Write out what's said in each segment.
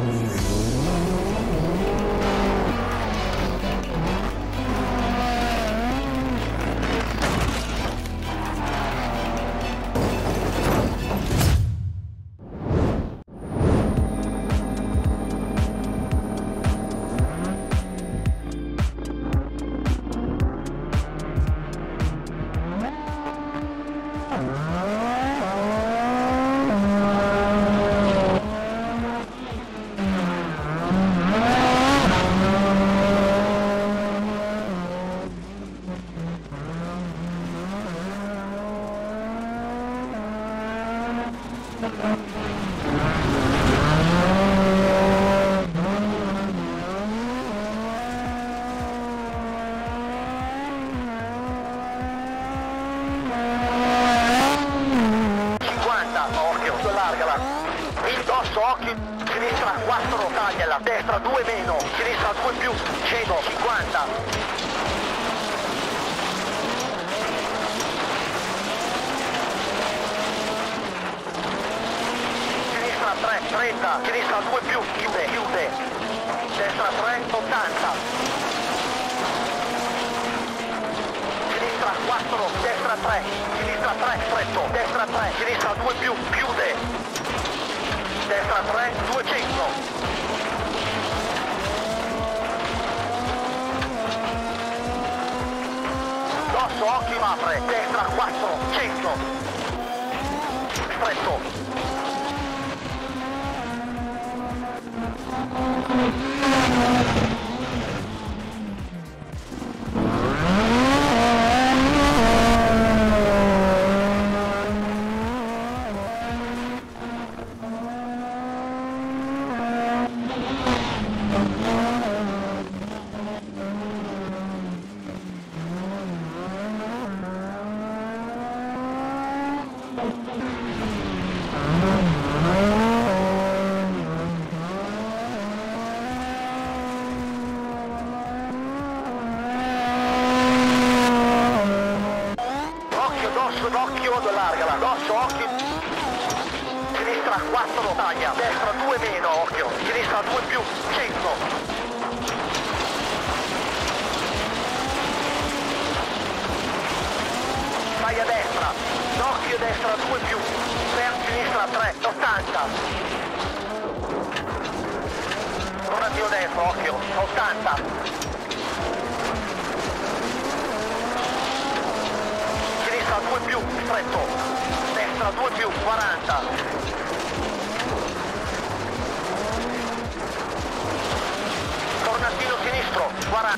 Destra 2 meno, sinistra 2 più, 150. Sinistra 3, 30, sinistra 2 più, chiude. Destra 3, 80. Sinistra 4, destra 3, sinistra 3, stretto, destra 3, sinistra 2 più, chiude. Destra 3, 200. Occhio apre, destra 4, 100, stretto. Occhio, allargala, dosso, occhio. Sinistra 4, taglia, destra 2 meno, occhio. Sinistra 2 più, 100. Vai a destra, occhio, destra 2 più. Per sinistra 3, 80. Tornatino dentro, occhio, 80. Sinistra 2 più, stretto, destra 2 più, 40. Tornantino sinistro, 40.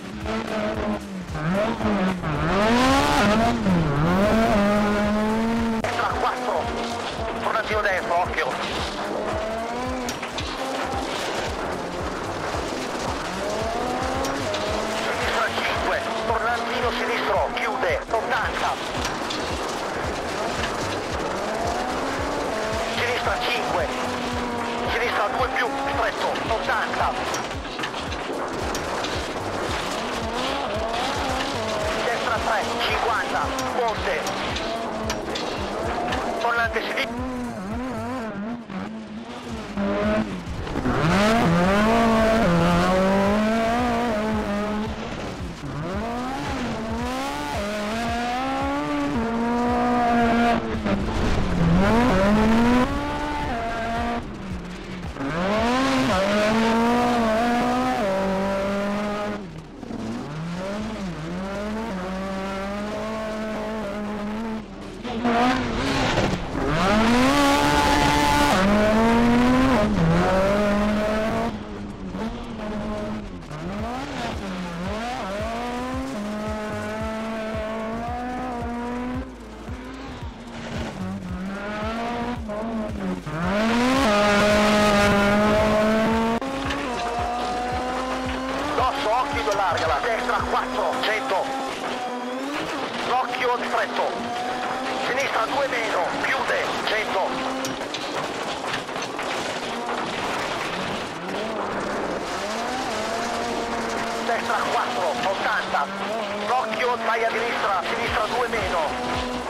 Destra 4, tornantino dentro, occhio. Sinistra 5, tornantino sinistro, chiude, 80. 5, sinistra 2 più, stretto, 80. Destra 3, 50, ponte. Tornante sinistra. Allargala, destra 4, 100. L'occhio stretto. Sinistra 2 meno, chiude, 100. Destra 4, 80. L'occhio vai a sinistra, sinistra 2 meno.